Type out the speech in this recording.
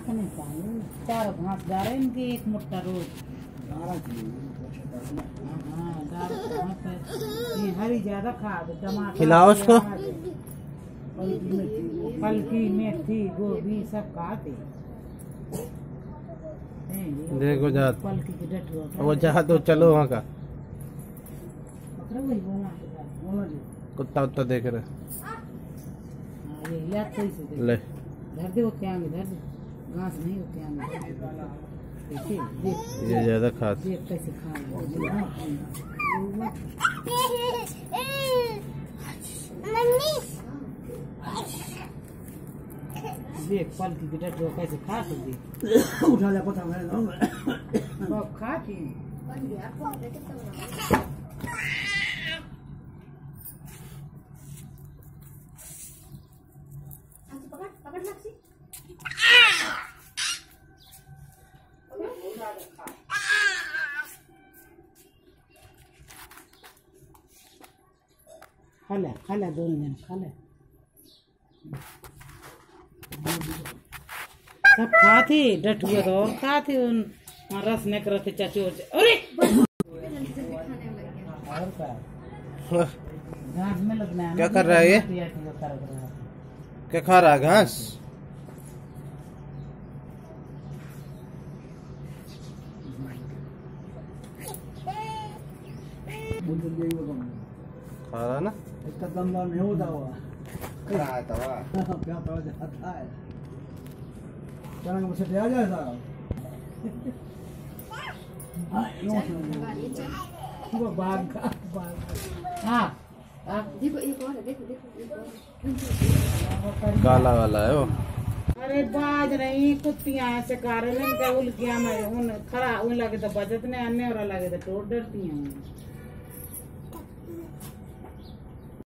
नहीं चाहिए, 4 घास जा रहे इनकी, 1 मुट्ठा रोज। ये हरी ज्यादा खा दे, टमाटर खिलाओ उसको। पलकी मेथी गोभी सब खाते। देखो जा पलकी की डटुआ वो जहाँ तो चलो वहाँ का कुत्ता उत्ता देख रहे ले धर दे, वो क्या धर दे, घास नहीं होते ये ज्यादा खाते। कैसे खा देख पलकी की डटुआ कैसे खा सकती उठा ले पता खाती खाला दोनों जन खाला सब खाती डटुआ तो और खाती उन रस निकल थे चाचू। अरे घास में लगना है। क्या कर रहा है ये? क्या खा रहा है घास? खा रहा ना? इसका दम नहीं होता हुआ क्या जाता है क्या मुझसे दिया जाए सारा देखो काला वाला है वो। अरे बाज रही कुत्तियां ऐसे कारण इनका उल्टियां में उन खरा उन लगे तो बचत ने अन्य और लगे तो टोट डरती हैं।